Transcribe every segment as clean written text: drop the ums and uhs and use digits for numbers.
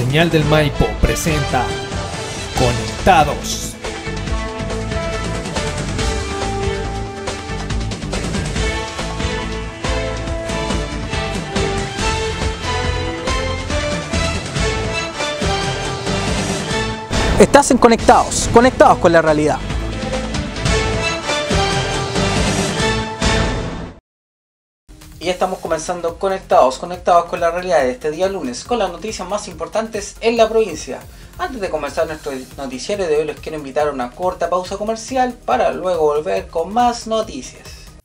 Señal del Maipo presenta Conectados. Estás en Conectados, conectados con la realidad. Y ya estamos comenzando conectados con la realidad de este día lunes, con las noticias más importantes en la provincia. Antes de comenzar nuestro noticiero de hoy, les quiero invitar a una corta pausa comercial para luego volver con más noticias.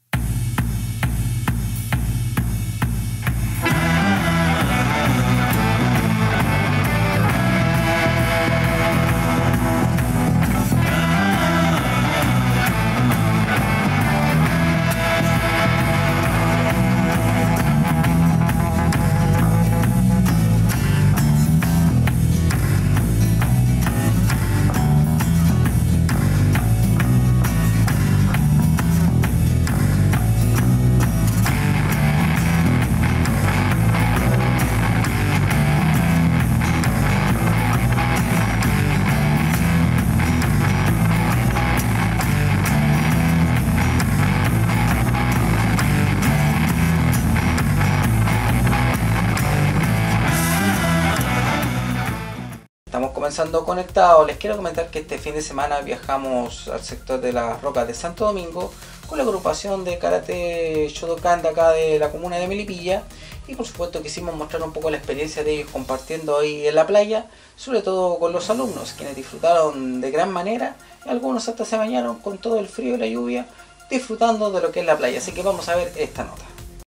Estamos comenzando conectados. Les quiero comentar que este fin de semana viajamos al sector de las Rocas de Santo Domingo con la agrupación de Karate Shodokan de acá de la comuna de Melipilla, y por supuesto quisimos mostrar un poco la experiencia de ellos compartiendo ahí en la playa, sobre todo con los alumnos, quienes disfrutaron de gran manera, y algunos hasta se bañaron con todo el frío y la lluvia, disfrutando de lo que es la playa. Así que vamos a ver esta nota.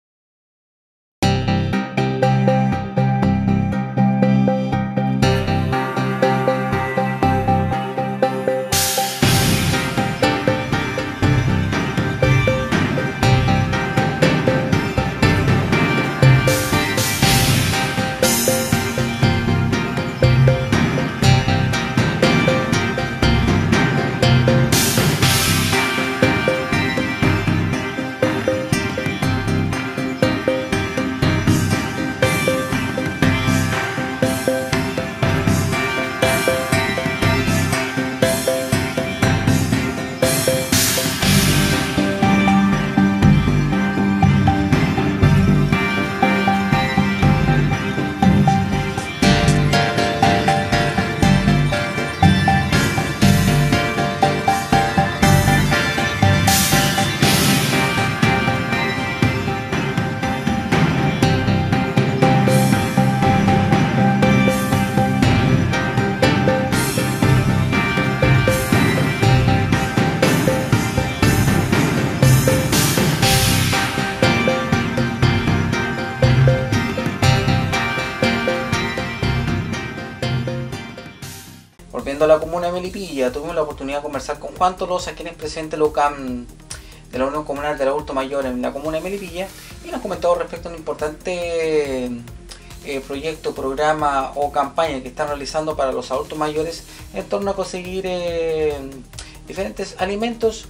Volviendo a la comuna de Melipilla, tuvimos la oportunidad de conversar con Juan Tolosa, quien es presidente de la UCAM, de la Unión Comunal del Adulto Mayor en la comuna de Melipilla, y nos comentó respecto a un importante proyecto, programa o campaña que están realizando para los adultos mayores en torno a conseguir diferentes alimentos.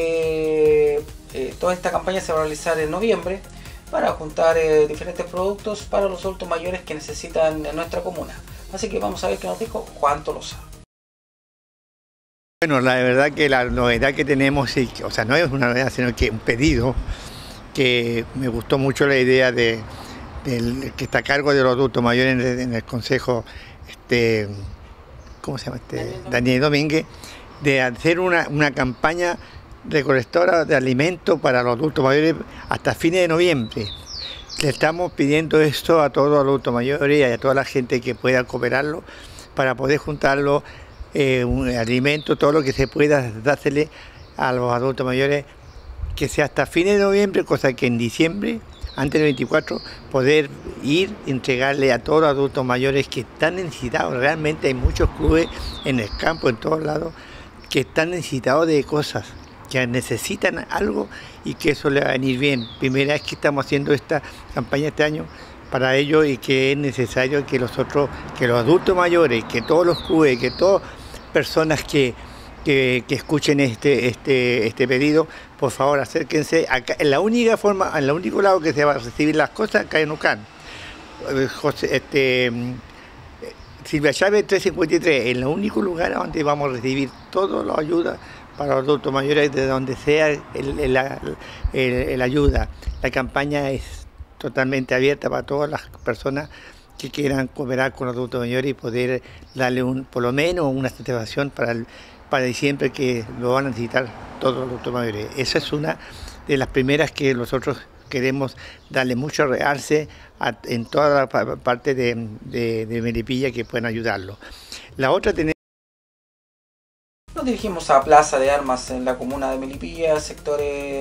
Toda esta campaña se va a realizar en noviembre para juntar diferentes productos para los adultos mayores que necesitan en nuestra comuna. Así que vamos a ver qué nos dijo Juan Tolosa. Bueno, la verdad que la novedad que tenemos, o sea, no es una novedad, sino que un pedido, que me gustó mucho la idea del que está a cargo de los adultos mayores en el consejo, ¿cómo se llama? Daniel Domínguez, de hacer una campaña recolectora de alimentos para los adultos mayores hasta fines de noviembre. Le estamos pidiendo esto a todos los adultos mayores y a toda la gente que pueda cooperarlo para poder juntarlo, un alimento, todo lo que se pueda dársele a los adultos mayores, que sea hasta fines de noviembre, cosa que en diciembre, antes del 24, poder ir y entregarle a todos los adultos mayores que están necesitados. Realmente hay muchos clubes en el campo, en todos lados, que están necesitados de cosas, que necesitan algo y que eso le va a venir bien. Primera vez que estamos haciendo esta campaña este año para ello, y que es necesario que los adultos mayores, que todos los clubes, que todas personas que escuchen este pedido, por favor acérquense. Acá, en la única forma, en el único lado que se va a recibir las cosas, acá en UCAM. Silvia Chávez 353, es el único lugar donde vamos a recibir toda la ayuda para los adultos mayores, de donde sea el ayuda. La campaña es totalmente abierta para todas las personas que quieran cooperar con los adultos mayores y poder darle por lo menos una satisfacción para diciembre, que lo van a necesitar todos los adultos mayores. Esa es una de las primeras que nosotros queremos darle mucho realce en toda la parte de Melipilla, que puedan ayudarlo. La otra tenemos... Nos dirigimos a Plaza de Armas en la comuna de Melipilla, sector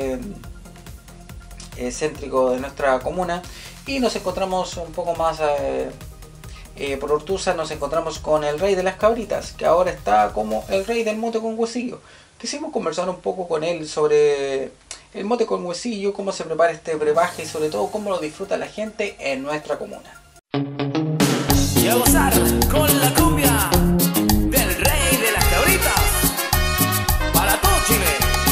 céntrico de nuestra comuna, y nos encontramos un poco más por Ortúzar. Nos encontramos con el rey de las cabritas, que ahora está como el rey del mote con huesillo. Quisimos conversar un poco con él sobre el mote con huesillo, cómo se prepara este brebaje y sobre todo cómo lo disfruta la gente en nuestra comuna. Y a gozar con la cumbia del rey de las cabritas para todo Chile.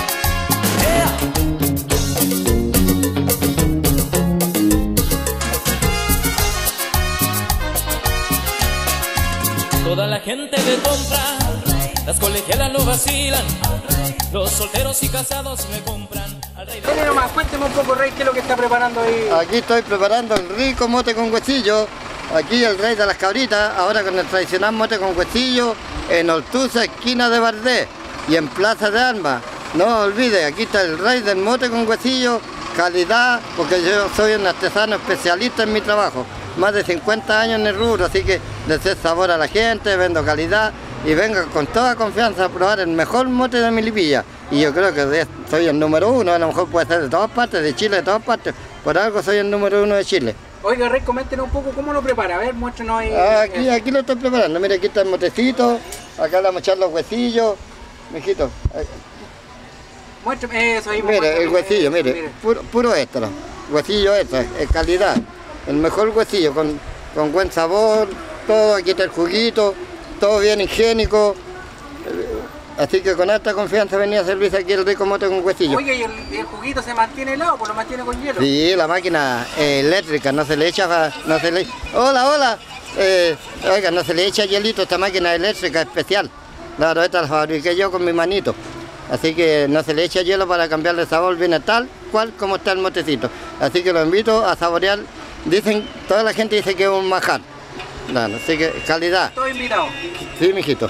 Toda la gente le compra, las colegialas lo vacilan, los solteros y casados me compran. Dale nomás, cuénteme un poco, rey, qué es lo que está preparando ahí. Aquí estoy preparando el rico mote con huesillo. Aquí el rey de las cabritas, ahora con el tradicional mote con huesillo, en Ortúzar, esquina de Bardés, y en Plaza de Armas. No olvide, aquí está el rey del mote con huesillo, calidad, porque yo soy un artesano especialista en mi trabajo. Más de 50 años en el rubro, así que le sé sabor a la gente, vendo calidad y venga con toda confianza a probar el mejor mote de Melipilla. Y yo creo que soy el número uno, a lo mejor puede ser de todas partes, de Chile, de todas partes. Por algo soy el número uno de Chile. Oiga, rey, coméntenos un poco cómo lo prepara. A ver, muéstrenos ahí. Aquí lo estoy preparando. Mira, aquí está el motecito, acá le vamos a echar los huesillos. Mijito. Muéstrame eso ahí. Mire, el huesillo, mire. Puro extra. Huesillo extra, es calidad. El mejor huesillo, con buen sabor, todo, aquí está el juguito, todo bien higiénico. Así que con alta confianza venía a servirse aquí el rico mote con huesillo. Oye, ¿y el juguito se mantiene helado o lo mantiene con hielo? Sí, la máquina eléctrica, no se le echa... Hola. Oiga, no se le echa hielito a esta máquina eléctrica especial. Claro, esta la fabriqué yo con mi manito. Así que no se le echa hielo para cambiarle sabor, viene tal cual como está el motecito. Así que lo invito a saborear. Dicen, toda la gente dice que es un manjar. Claro, así que calidad. ¿Todo invitado? Sí, mijito.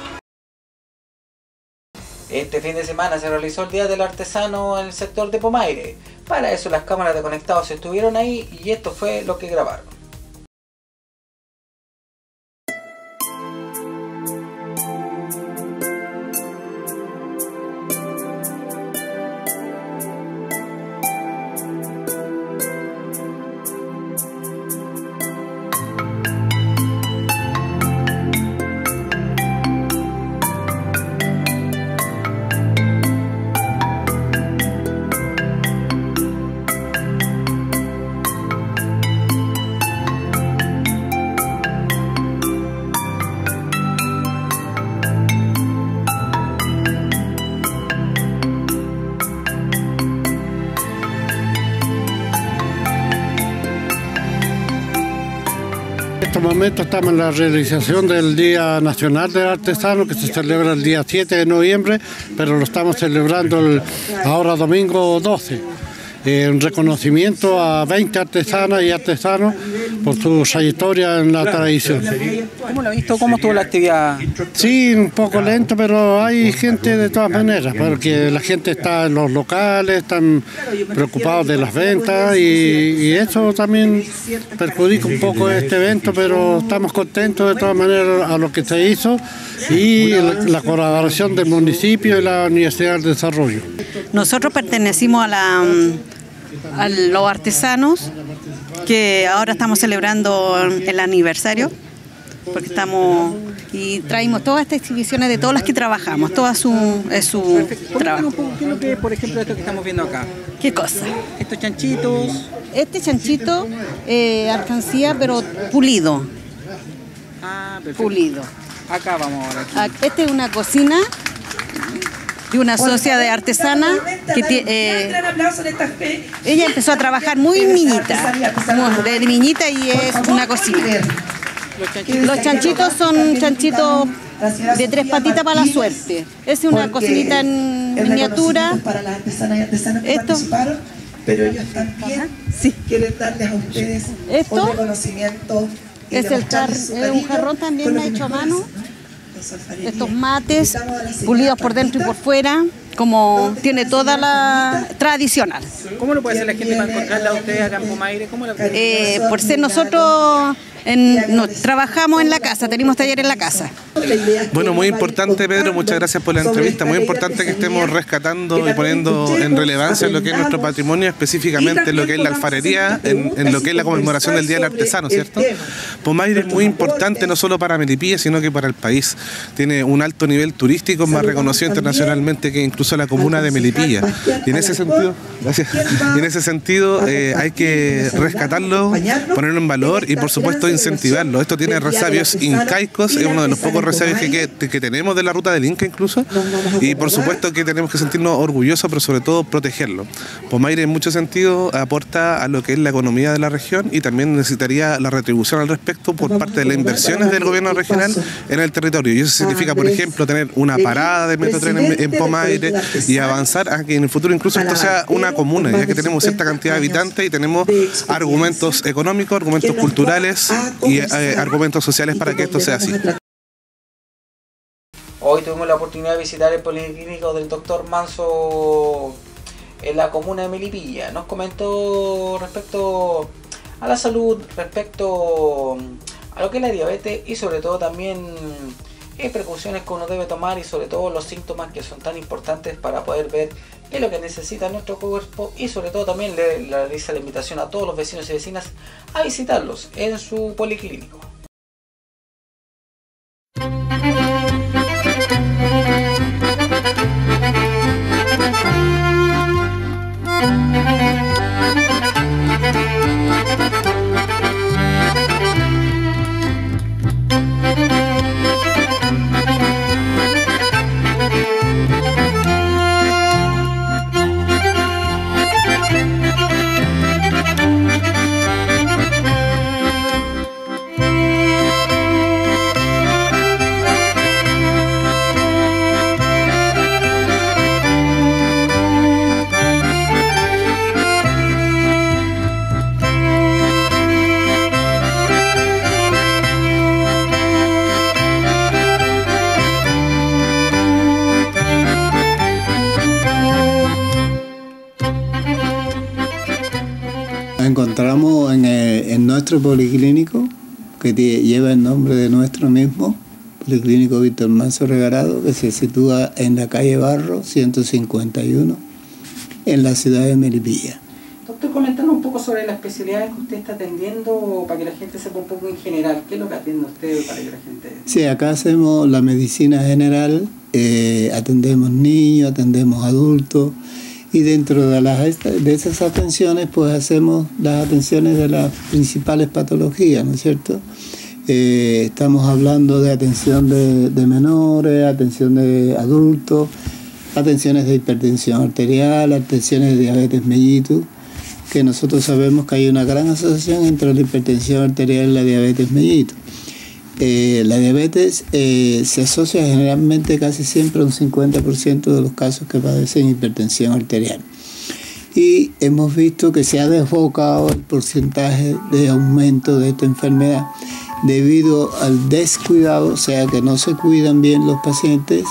Este fin de semana se realizó el Día del Artesano en el sector de Pomaire. Para eso las cámaras de conectados estuvieron ahí y esto fue lo que grabaron. En este momento estamos en la realización del Día Nacional del Artesano, que se celebra el día 7 de noviembre, pero lo estamos celebrando ahora domingo 12. En reconocimiento a 20 artesanas y artesanos por su trayectoria en la tradición. ¿Cómo lo ha visto? ¿Cómo estuvo la actividad? Sí, un poco lento, pero hay gente de todas maneras, porque la gente está en los locales, están preocupados de las ventas y eso también perjudica un poco este evento, pero estamos contentos de todas maneras a lo que se hizo y la colaboración del municipio y la Universidad del Desarrollo. Nosotros pertenecimos a los artesanos, que ahora estamos celebrando el aniversario, porque traímos todas estas exhibiciones de todas las que trabajamos, es su trabajo. ¿Qué es lo que es, por ejemplo, esto que estamos viendo acá? ¿Qué cosa? Estos chanchitos. Este chanchito, alcancía, pero pulido. Ah, perfecto. Pulido. Acá vamos ahora. Esta es una cocina de una socia de artesana que ella empezó a trabajar muy niñita, de niñita, y es una cocina. Los chanchitos son chanchitos de 3 patitas para la suerte. Es una cocinita en miniatura. Para las artesanas y artesanos que participaron, pero ellos también quieren darles a ustedes un reconocimiento. Es un jarrón también hecho a mano. Estos mates pulidos por dentro y por fuera, como tiene toda la tradicional. ¿Cómo lo puede hacer la gente para encontrarla a ustedes acá en Pomaire? ¿Cómo la por ser nosotros trabajamos en la casa, tenemos taller en la casa. Bueno, muy importante, Pedro, muchas gracias por la entrevista. Muy importante que estemos rescatando y poniendo en relevancia lo que es nuestro patrimonio, específicamente lo que es la alfarería, en lo que es la conmemoración del Día del Artesano, ¿cierto? Pomaire es muy importante no solo para Melipilla, sino que para el país. Tiene un alto nivel turístico, más reconocido internacionalmente que incluso la comuna de Melipilla. Y en ese sentido, hay que rescatarlo, ponerlo en valor y por supuesto incentivarlo. Esto tiene resabios incaicos, es uno de los pocos resabios que tenemos de la ruta del Inca incluso, y por supuesto que tenemos que sentirnos orgullosos, pero sobre todo protegerlo. Pomaire en muchos sentidos aporta a lo que es la economía de la región y también necesitaría la retribución al respecto por parte de las inversiones del gobierno regional en el territorio. Y eso significa, por ejemplo, tener una parada de Metrotren en Pomaire y avanzar a que en el futuro incluso esto sea una comuna, ya que tenemos cierta cantidad de habitantes y tenemos argumentos económicos, argumentos culturales y argumentos sociales para que esto sea así. Hoy tuvimos la oportunidad de visitar el policlínico del doctor Manso en la comuna de Melipilla. Nos comentó respecto a la salud, respecto a lo que es la diabetes y sobre todo también precauciones que uno debe tomar y sobre todo los síntomas que son tan importantes para poder ver qué es lo que necesita nuestro cuerpo y sobre todo también le realiza la invitación a todos los vecinos y vecinas a visitarlos en su policlínico. Encontramos en nuestro policlínico, que lleva el nombre de nuestro mismo, Policlínico Víctor Manso Regalado, que se sitúa en la calle Barro 151, en la ciudad de Melipilla. Doctor, comentando un poco sobre las especialidades que usted está atendiendo, para que la gente sepa un poco en general, ¿qué es lo que atiende usted para que la gente...? Sí, acá hacemos la medicina general, atendemos niños, atendemos adultos, y dentro de esas atenciones pues hacemos las atenciones de las principales patologías, ¿no es cierto? Estamos hablando de atención de menores, atención de adultos, atenciones de hipertensión arterial, atenciones de diabetes mellitus, que nosotros sabemos que hay una gran asociación entre la hipertensión arterial y la diabetes mellitus. La diabetes se asocia generalmente casi siempre a un 50% de los casos que padecen hipertensión arterial. Y hemos visto que se ha desbocado el porcentaje de aumento de esta enfermedad debido al descuidado, o sea que no se cuidan bien los pacientes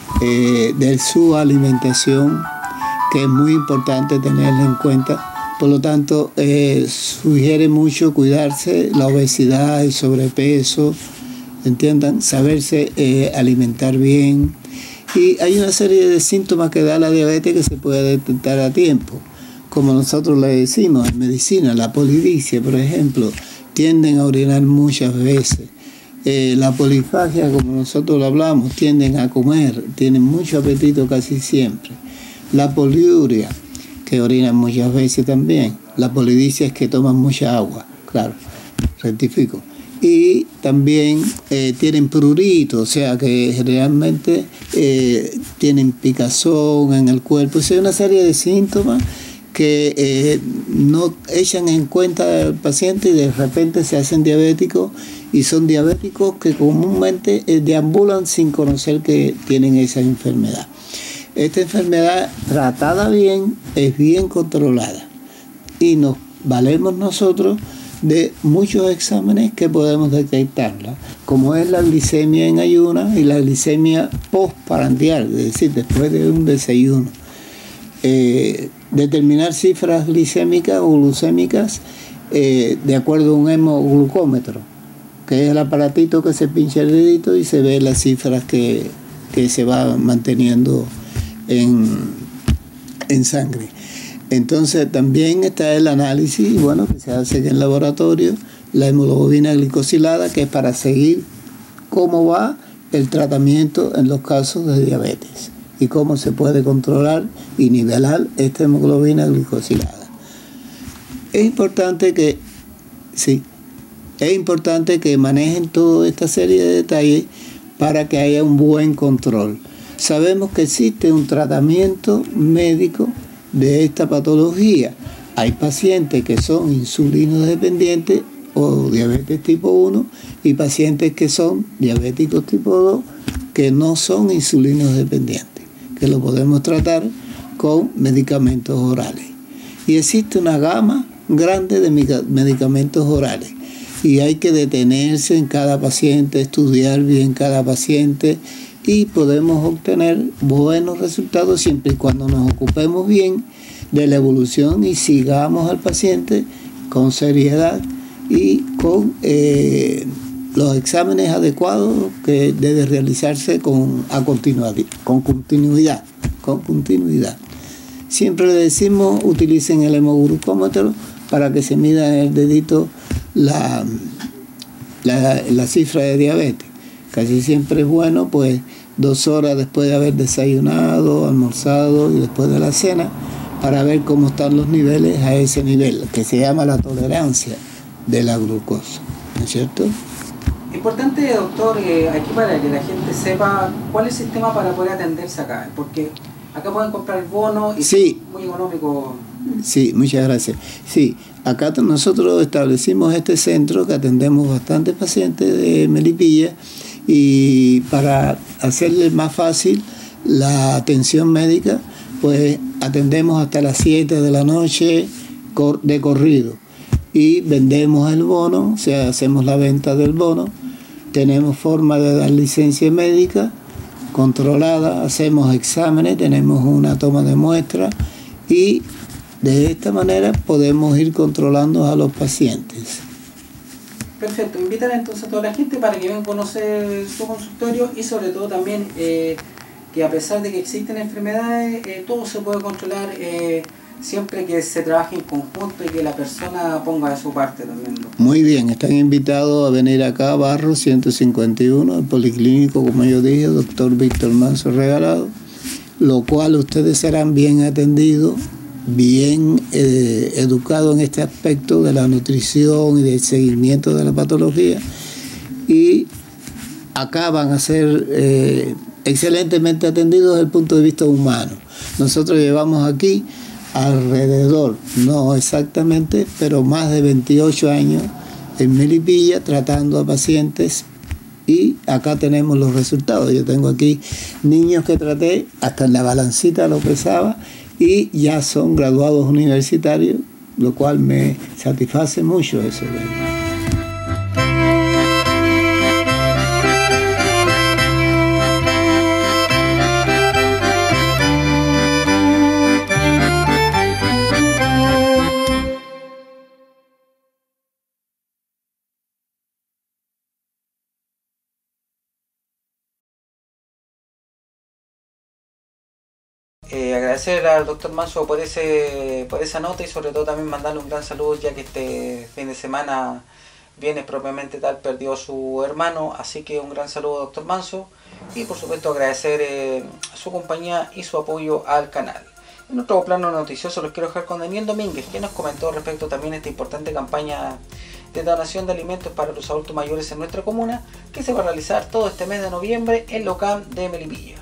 de su alimentación, que es muy importante tenerla en cuenta. Por lo tanto, sugiere mucho cuidarse la obesidad, el sobrepeso, ¿entiendan? Saberse alimentar bien. Y hay una serie de síntomas que da la diabetes que se puede detectar a tiempo. Como nosotros le decimos en medicina, la polidipsia, por ejemplo, tienden a orinar muchas veces. La polifagia, como nosotros lo hablamos, tienden a comer, tienen mucho apetito casi siempre. La poliuria, que orinan muchas veces también. La polidipsia es que toman mucha agua, claro, rectifico. Y también tienen prurito, o sea que generalmente tienen picazón en el cuerpo. O sea, una serie de síntomas que no echan en cuenta al paciente y de repente se hacen diabéticos y son diabéticos que comúnmente deambulan sin conocer que tienen esa enfermedad. Esta enfermedad, tratada bien, es bien controlada y nos valemos nosotros de muchos exámenes que podemos detectarla, como es la glicemia en ayunas y la glicemia postprandial, es decir, después de un desayuno. Determinar cifras glicémicas o glucémicas de acuerdo a un hemoglucómetro, que es el aparatito que se pincha el dedito y se ve las cifras que se va manteniendo en sangre. Entonces también está el análisis, bueno, que se hace en el laboratorio, la hemoglobina glicosilada, que es para seguir cómo va el tratamiento en los casos de diabetes y cómo se puede controlar y nivelar esta hemoglobina glicosilada. Es importante que manejen toda esta serie de detalles para que haya un buen control. Sabemos que existe un tratamiento médico de esta patología. Hay pacientes que son insulinos dependientes o diabetes tipo 1 y pacientes que son diabéticos tipo 2 que no son insulinos dependientes, que lo podemos tratar con medicamentos orales. Y existe una gama grande de medicamentos orales y hay que detenerse en cada paciente, estudiar bien cada paciente y podemos obtener buenos resultados siempre y cuando nos ocupemos bien de la evolución y sigamos al paciente con seriedad y con los exámenes adecuados que debe realizarse con continuidad. Siempre le decimos, utilicen el hemoglucómetro para que se mida en el dedito la cifra de diabetes. Casi siempre es bueno, pues 2 horas después de haber desayunado, almorzado y después de la cena, para ver cómo están los niveles a ese nivel, que se llama la tolerancia de la glucosa, ¿no es cierto? Importante, doctor, aquí para que la gente sepa cuál es el sistema para poder atenderse acá, porque acá pueden comprar el bono y sí, es muy económico. Sí, muchas gracias. Sí, acá nosotros establecimos este centro que atendemos bastantes pacientes de Melipilla y para hacerle más fácil la atención médica, pues atendemos hasta las 7 de la noche de corrido y vendemos el bono, o sea, hacemos la venta del bono, tenemos forma de dar licencia médica controlada, hacemos exámenes, tenemos una toma de muestra y de esta manera podemos ir controlando a los pacientes. Perfecto, invitar entonces a toda la gente para que vengan a conocer su consultorio y sobre todo también que a pesar de que existen enfermedades, todo se puede controlar siempre que se trabaje en conjunto y que la persona ponga de su parte también, ¿no? Muy bien, están invitados a venir acá a Barro 151, el Policlínico, como yo dije, doctor Víctor Manso Regalado, lo cual ustedes serán bien atendidos, bien educados en este aspecto de la nutrición y del seguimiento de la patología, y acá van a ser excelentemente atendidos desde el punto de vista humano. Nosotros llevamos aquí alrededor, no exactamente, pero más de 28 años en Melipilla tratando a pacientes y acá tenemos los resultados. Yo tengo aquí niños que traté, hasta en la balancita lo pesaba y ya son graduados universitarios, lo cual me satisface mucho eso. Agradecer al doctor Manso por esa nota y sobre todo también mandarle un gran saludo, ya que este fin de semana, viernes propiamente tal, perdió su hermano, así que un gran saludo, doctor Manso, y por supuesto agradecer su compañía y su apoyo al canal. En otro plano noticioso los quiero dejar con Daniel Domínguez, que nos comentó respecto también a esta importante campaña de donación de alimentos para los adultos mayores en nuestra comuna, que se va a realizar todo este mes de noviembre en Locam de Melipilla.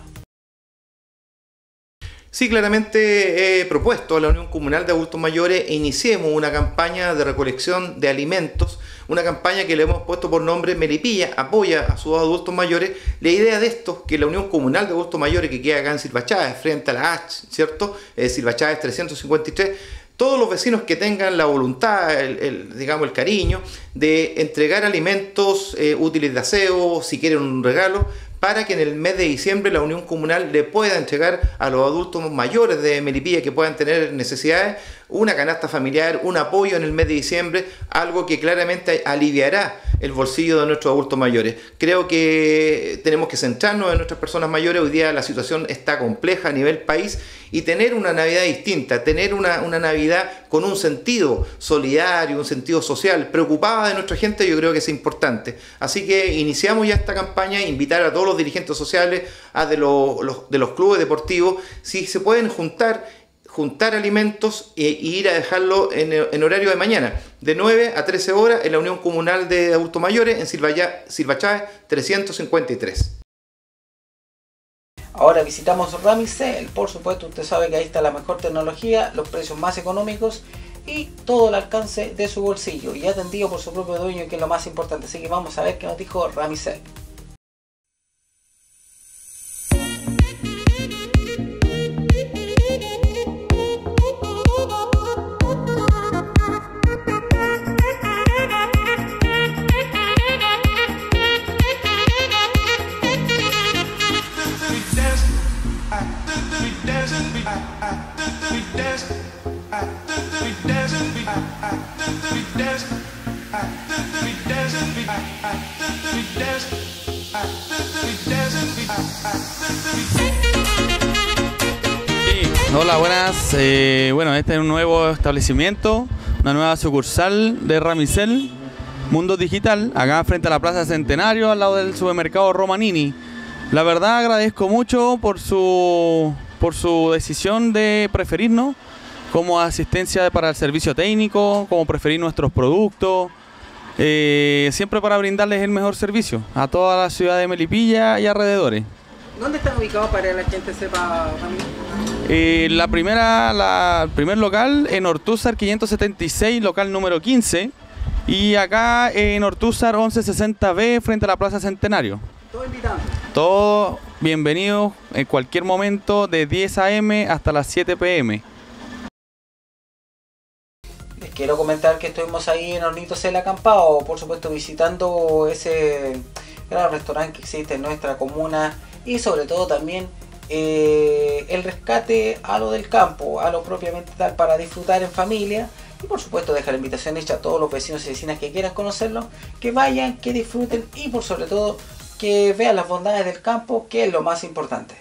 Sí, claramente he propuesto a la Unión Comunal de Adultos Mayores e iniciemos una campaña de recolección de alimentos, una campaña que le hemos puesto por nombre Melipilla apoya a sus adultos mayores. La idea de esto, que la Unión Comunal de Adultos Mayores, que queda acá en Silva Chávez, frente a la H, ¿cierto? Silva Chávez 353, todos los vecinos que tengan la voluntad, digamos, el cariño de entregar alimentos útiles de aseo, si quieren un regalo, para que en el mes de diciembre la Unión Comunal le pueda entregar a los adultos mayores de Melipilla que puedan tener necesidades una canasta familiar, un apoyo en el mes de diciembre, algo que claramente aliviará el bolsillo de nuestros adultos mayores. Creo que tenemos que centrarnos en nuestras personas mayores. Hoy día la situación está compleja a nivel país y tener una Navidad distinta, tener una Navidad con un sentido solidario, un sentido social, preocupada de nuestra gente, yo creo que es importante. Así que iniciamos ya esta campaña, invitar a todos los dirigentes sociales, de los clubes deportivos, si se pueden juntar alimentos e ir a dejarlo en horario de mañana, de 9 a 13 horas en la Unión Comunal de Adultos Mayores en Silva Chávez 353. Ahora visitamos Ramicel. Por supuesto, usted sabe que ahí está la mejor tecnología, los precios más económicos y todo al alcance de su bolsillo, y atendido por su propio dueño, que es lo más importante. Así que vamos a ver qué nos dijo Ramicel. Hola, buenas. Bueno, este es un nuevo establecimiento, una nueva sucursal de Ramicel Mundo Digital, acá frente a la Plaza Centenario, al lado del supermercado Romanini. La verdad agradezco mucho por su decisión de preferirnos como asistencia para el servicio técnico, como preferir nuestros productos, siempre para brindarles el mejor servicio a toda la ciudad de Melipilla y alrededores. ¿Dónde están ubicados para que la gente sepa, Ramiro? El primer local en Ortúzar 576, local número 15, y acá en Ortúzar 1160B frente a la Plaza Centenario. Todo invitado. Todos bienvenidos en cualquier momento de 10 a.m. hasta las 7 p.m. Les quiero comentar que estuvimos ahí en Hornitos El Acampado, por supuesto visitando ese gran restaurante que existe en nuestra comuna, y sobre todo también el rescate a lo del campo, a lo propiamente tal, para disfrutar en familia. Y por supuesto dejar la invitación hecha a todos los vecinos y vecinas que quieran conocerlo, que vayan, que disfruten y por sobre todo que vean las bondades del campo, que es lo más importante.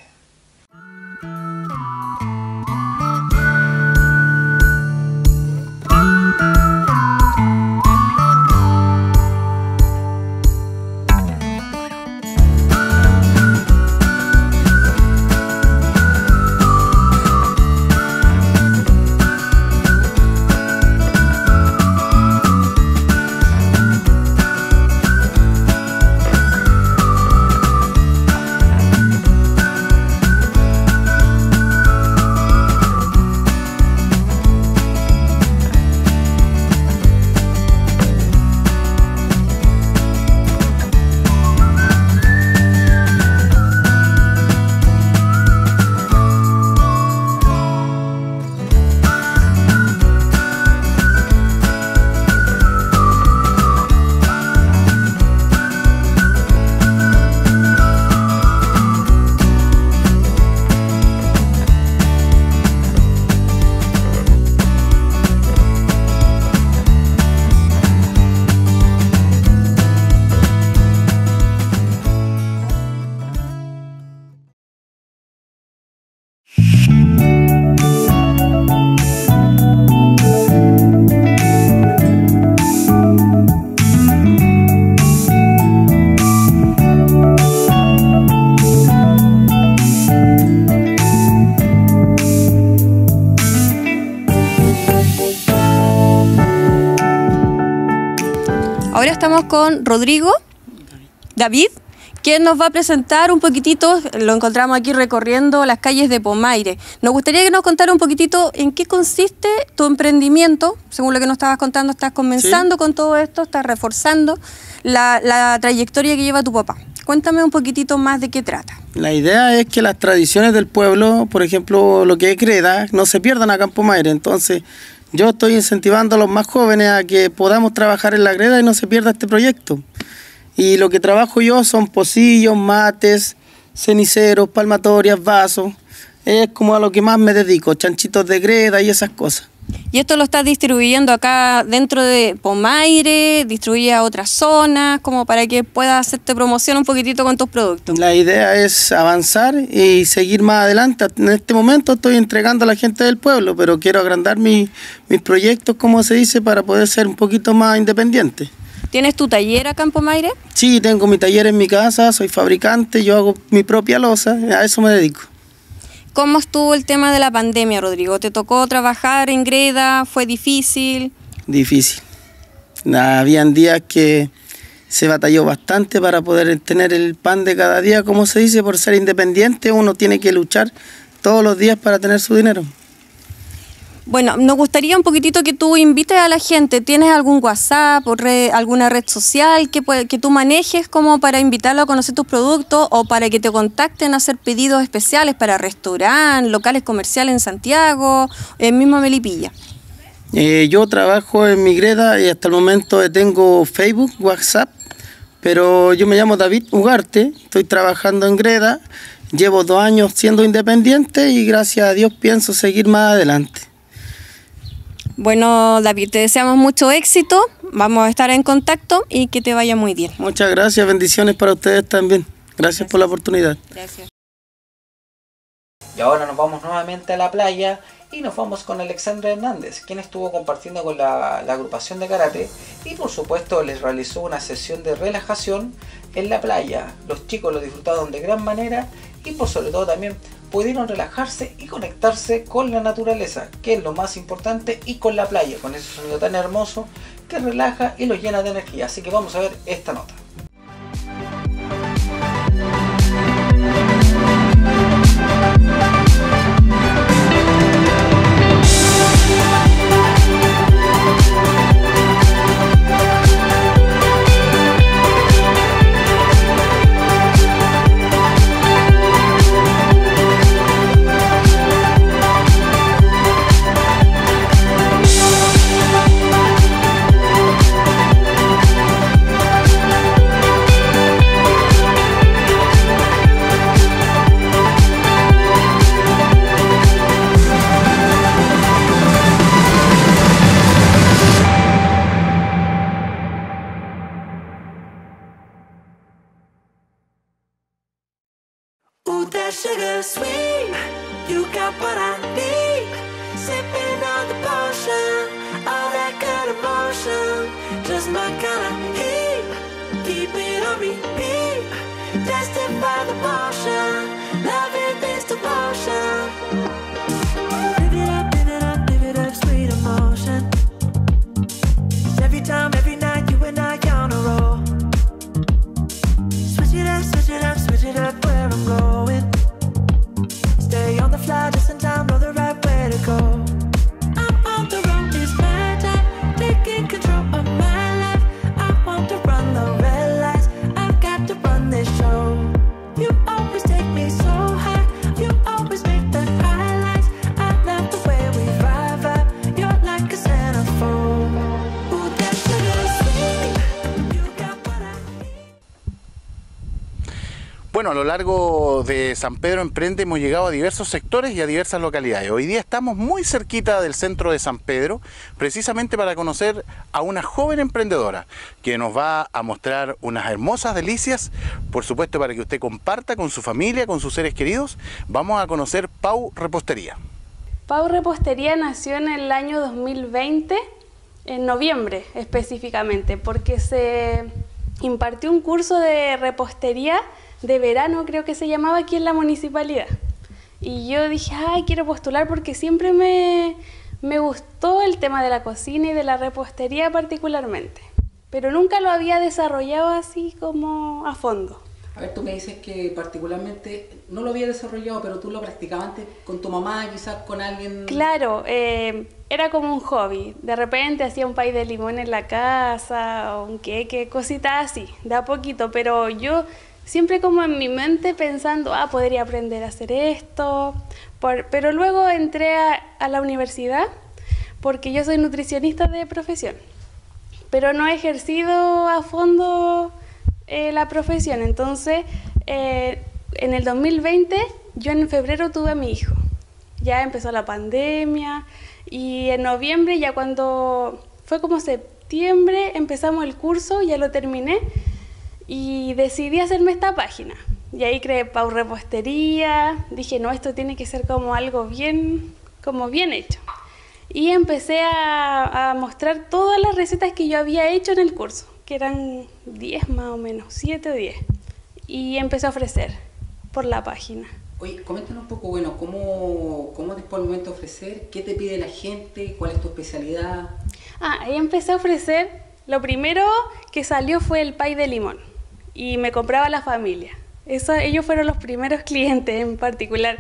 Ahora estamos con David, quien nos va a presentar un poquitito, lo encontramos aquí recorriendo las calles de Pomaire. Nos gustaría que nos contara un poquitito en qué consiste tu emprendimiento. Según lo que nos estabas contando, estás comenzando con todo esto, estás reforzando la trayectoria que lleva tu papá. Cuéntame un poquitito más de qué trata. La idea es que las tradiciones del pueblo, por ejemplo, lo que es greda, no se pierdan acá en Pomaire. Entonces, yo estoy incentivando a los más jóvenes a que podamos trabajar en la greda y no se pierda este proyecto. Y lo que trabajo yo son pocillos, mates, ceniceros, palmatorias, vasos. Es como a lo que más me dedico, chanchitos de greda y esas cosas. ¿Y esto lo estás distribuyendo acá dentro de Pomaire? ¿Distribuye a otras zonas? Como para que puedas hacerte promoción un poquitito con tus productos. La idea es avanzar y seguir más adelante. En este momento estoy entregando a la gente del pueblo, pero quiero agrandar mis proyectos, como se dice, para poder ser un poquito más independiente. ¿Tienes tu taller acá en Pomaire? Sí, tengo mi taller en mi casa, soy fabricante, yo hago mi propia loza, a eso me dedico. ¿Cómo estuvo el tema de la pandemia, Rodrigo? ¿Te tocó trabajar en greda? ¿Fue difícil? Difícil. Habían días que se batalló bastante para poder tener el pan de cada día, como se dice, por ser independiente uno tiene que luchar todos los días para tener su dinero. Bueno, nos gustaría un poquitito que tú invites a la gente. ¿Tienes algún WhatsApp o alguna red social que tú manejes como para invitarlo a conocer tus productos o para que te contacten a hacer pedidos especiales para restaurantes, locales comerciales en Santiago, en mismo Melipilla? Yo trabajo en mi greda y hasta el momento tengo Facebook, WhatsApp, pero yo me llamo David Ugarte, estoy trabajando en greda, llevo 2 años siendo independiente y gracias a Dios pienso seguir más adelante. Bueno, David, te deseamos mucho éxito, vamos a estar en contacto y que te vaya muy bien. Muchas gracias, bendiciones para ustedes también. Gracias por la oportunidad. Gracias. Y ahora nos vamos nuevamente a la playa y nos vamos con Alexandra Hernández, quien estuvo compartiendo con la agrupación de karate y por supuesto les realizó una sesión de relajación en la playa. Los chicos lo disfrutaron de gran manera y por sobre todo también pudieron relajarse y conectarse con la naturaleza, que es lo más importante, y con la playa, con ese sonido tan hermoso que relaja y los llena de energía. Así que vamos a ver esta nota. Sugar sweet, you got what I need. Sipping on the potion, all that good emotion, just my kind of heat. Keep it on repeat, tested by the potion, loving this devotion. Live it up, sweet emotion. Every time, every night, you and I on a roll. Switch it up, switch it up, switch it up where I'm going. Stay on the fly just in time, know the right way to go. I'm on the road, it's my time, taking control of my life. I want to run the red lights, I've got to run this show. You always take me so high, you always make the highlights. I love the way we vibe, you're like a centerfold. Ooh, that sugar sweet, you got what I need. Bueno, a lo largo de San Pedro Emprende hemos llegado a diversos sectores y a diversas localidades. Hoy día estamos muy cerquita del centro de San Pedro, precisamente para conocer a una joven emprendedora que nos va a mostrar unas hermosas delicias, por supuesto para que usted comparta con su familia, con sus seres queridos. Vamos a conocer Pau Repostería. Pau Repostería nació en el año 2020, en noviembre específicamente, porque se impartió un curso de repostería de verano, creo que se llamaba, aquí en la municipalidad. Y yo dije, ay, quiero postular porque siempre me gustó el tema de la cocina y de la repostería particularmente. Pero nunca lo había desarrollado así como a fondo. A ver, tú me dices que particularmente no lo había desarrollado, pero tú lo practicabas antes con tu mamá, quizás con alguien. Claro, era como un hobby. De repente hacía un pay de limón en la casa, o un queque, cositas así, de a poquito. Pero yo siempre como en mi mente pensando, podría aprender a hacer esto. Pero luego entré a la universidad porque yo soy nutricionista de profesión. Pero no he ejercido a fondo la profesión. Entonces, en el 2020, yo en febrero tuve a mi hijo. Ya empezó la pandemia y en noviembre, ya cuando fue como septiembre, empezamos el curso, ya lo terminé y decidí hacerme esta página. Y ahí creé Pau Repostería, dije, no, esto tiene que ser como algo bien hecho. Y empecé a mostrar todas las recetas que yo había hecho en el curso, que eran 10 más o menos, 7 o 10. Y empecé a ofrecer por la página. Oye, coméntanos un poco, bueno, ¿cómo te por el momento ofrecer? ¿Qué te pide la gente? ¿Cuál es tu especialidad? Ahí empecé a ofrecer, lo primero que salió fue el pay de limón. Y me compraba la familia. Ellos fueron los primeros clientes en particular.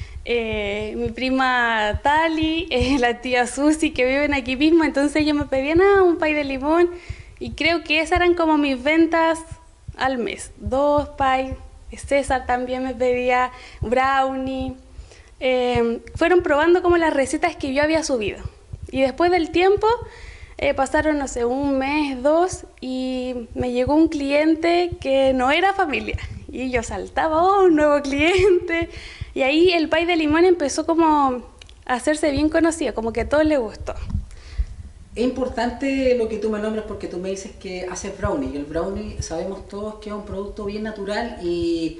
Mi prima Tali, la tía Susi, que viven aquí mismo, entonces ellos me pedían un pay de limón y creo que esas eran como mis ventas al mes, 2 pay. César también me pedía brownie. Fueron probando como las recetas que yo había subido y después del tiempo pasaron, no sé, 1 mes, 2 y me llegó un cliente que no era familia y yo saltaba, un nuevo cliente. Y ahí el pay de limón empezó como a hacerse bien conocido, como que a todos les gustó. Es importante lo que tú me nombras porque tú me dices que haces brownie. Y el brownie sabemos todos que es un producto bien natural y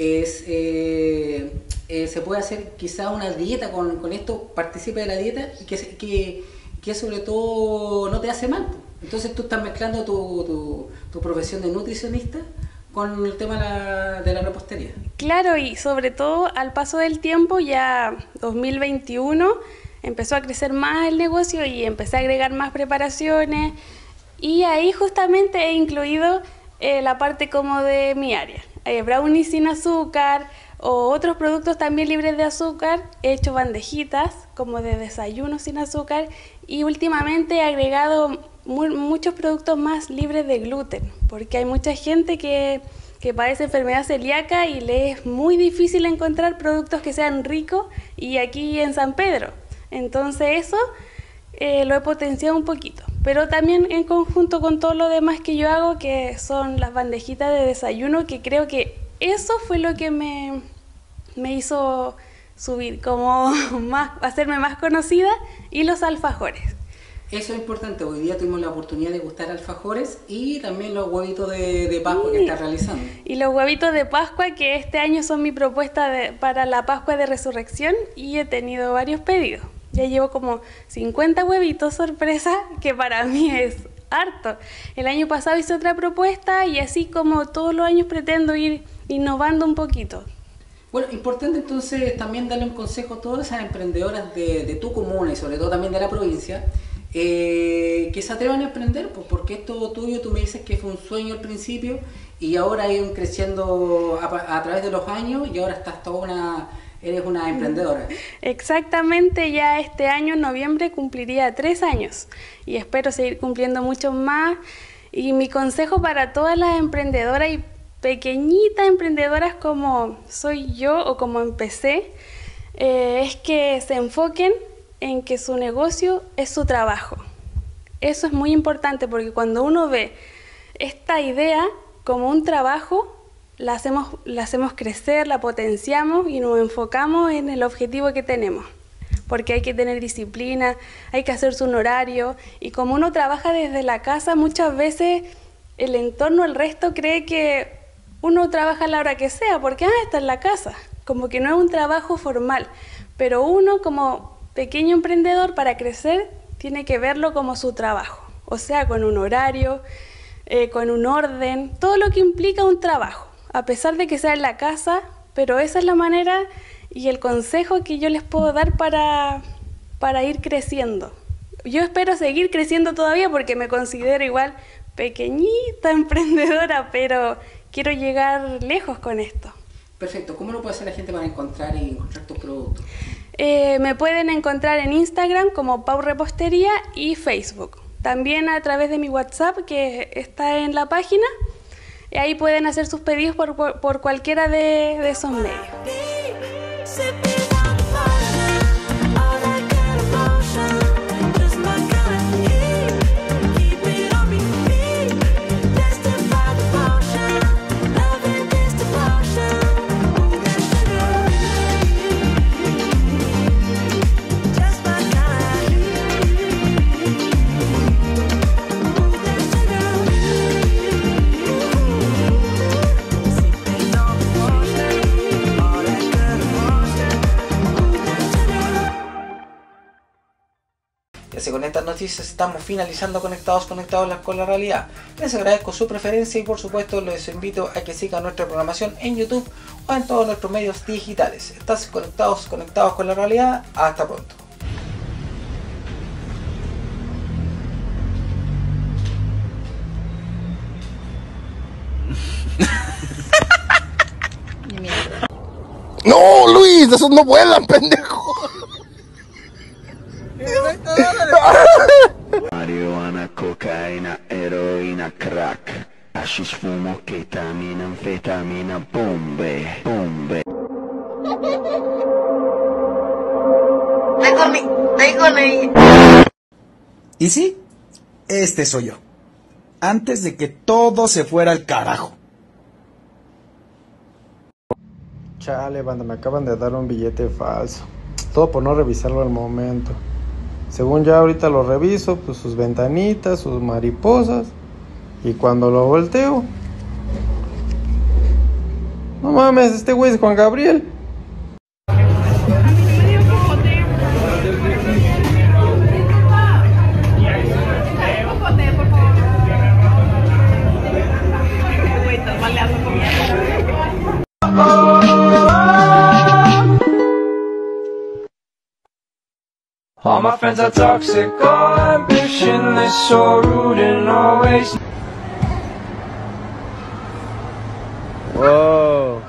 se puede hacer quizá una dieta con esto, participa de la dieta y que sobre todo no te hace mal. Entonces tú estás mezclando tu profesión de nutricionista con el tema de la repostería. Claro, y sobre todo al paso del tiempo, ya 2021, empezó a crecer más el negocio y empecé a agregar más preparaciones y ahí justamente he incluido la parte como de mi área. Brownies sin azúcar o otros productos también libres de azúcar. He hecho bandejitas como de desayuno sin azúcar y últimamente he agregado muchos productos más libres de gluten, porque hay mucha gente que padece enfermedad celíaca y le es muy difícil encontrar productos que sean ricos y aquí en San Pedro. Entonces eso lo he potenciado un poquito, pero también en conjunto con todo lo demás que yo hago, que son las bandejitas de desayuno, que creo que eso fue lo que me hizo subir, como hacerme más conocida, y los alfajores. Eso es importante, hoy día tuvimos la oportunidad de gustar alfajores y también los huevitos de Pascua que estás realizando. Y los huevitos de Pascua, que este año son mi propuesta para la Pascua de Resurrección, y he tenido varios pedidos. Ya llevo como 50 huevitos sorpresa, que para mí es harto. El año pasado hice otra propuesta y así como todos los años pretendo ir innovando un poquito. Bueno, importante entonces también darle un consejo a todas esas emprendedoras de tu comuna y sobre todo también de la provincia, que se atrevan a emprender, pues, porque esto tuyo, tú me dices que fue un sueño al principio y ahora ha ido creciendo a través de los años y ahora eres una emprendedora. Exactamente, ya este año en noviembre cumpliría 3 años y espero seguir cumpliendo muchos más. Y mi consejo para todas las emprendedoras y pequeñitas emprendedoras como soy yo o como empecé, es que se enfoquen en que su negocio es su trabajo. Eso es muy importante porque cuando uno ve esta idea como un trabajo, la hacemos crecer, la potenciamos y nos enfocamos en el objetivo que tenemos. Porque hay que tener disciplina, hay que hacerse un horario y como uno trabaja desde la casa, muchas veces el entorno, el resto cree que uno trabaja a la hora que sea porque está en la casa, como que no es un trabajo formal, pero uno como pequeño emprendedor para crecer tiene que verlo como su trabajo, o sea, con un horario, con un orden, todo lo que implica un trabajo, a pesar de que sea en la casa, pero esa es la manera y el consejo que yo les puedo dar para ir creciendo. Yo espero seguir creciendo todavía porque me considero igual pequeñita emprendedora, pero quiero llegar lejos con esto. Perfecto. ¿Cómo lo puede hacer la gente para encontrar tus productos? Me pueden encontrar en Instagram como Pau Repostería y Facebook. También a través de mi WhatsApp, que está en la página. Ahí pueden hacer sus pedidos por cualquiera de esos medios. Y con estas noticias estamos finalizando conectados con la realidad. Les agradezco su preferencia y por supuesto les invito a que sigan nuestra programación en YouTube o en todos nuestros medios digitales. Estás conectados con la realidad. Hasta pronto. No, Luis, esos no vuelan, pendejo. Marihuana, cocaína, heroína, crack, hashish, fumo, ketamina, anfetamina, bombe. ¿Y sí? Este soy yo. Antes de que todo se fuera al carajo. Chale, banda, me acaban de dar un billete falso. Todo por no revisarlo al momento. Según ya ahorita lo reviso, pues sus ventanitas, sus mariposas. Y cuando lo volteo... No mames, este güey es Juan Gabriel. All my friends are toxic, all ambitionless, so rude and always. Whoa.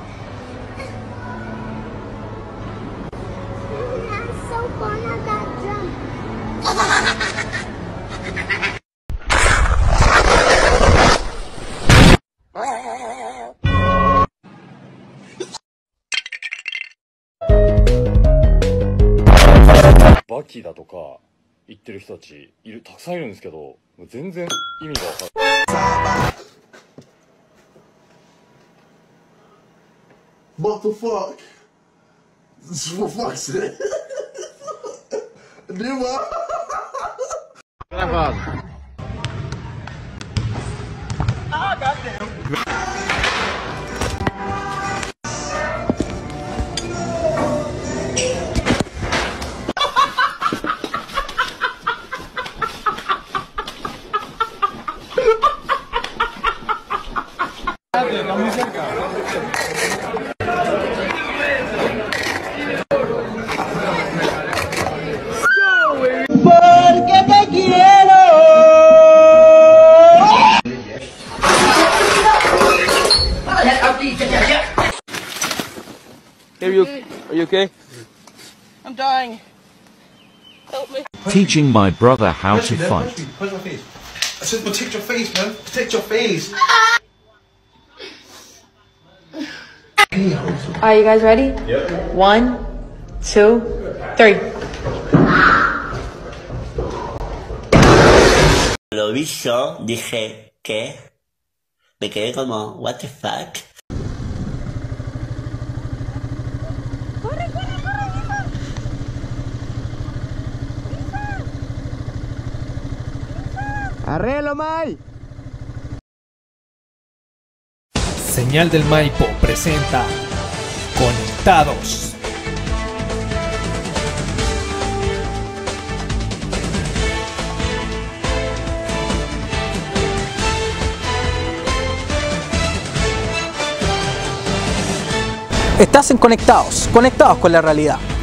バキだとか言ってる人たちたくさんいるんですけど、もう全然意味が分かんない。 What the fuck? For fuck's sake. Porque te quiero. Are you okay? I'm dying. Help me. Teaching my brother how to fight. Where's my face? I said protect your face, man. Protect your face. Are you guys ready? Yep. 1, 2, 3. Lo vi yo, dije, ¿qué? Me quedé como, what the fuck? ¡Arrelo, Mai! Señal del Maipo presenta Conectados. Estás en Conectados con la realidad.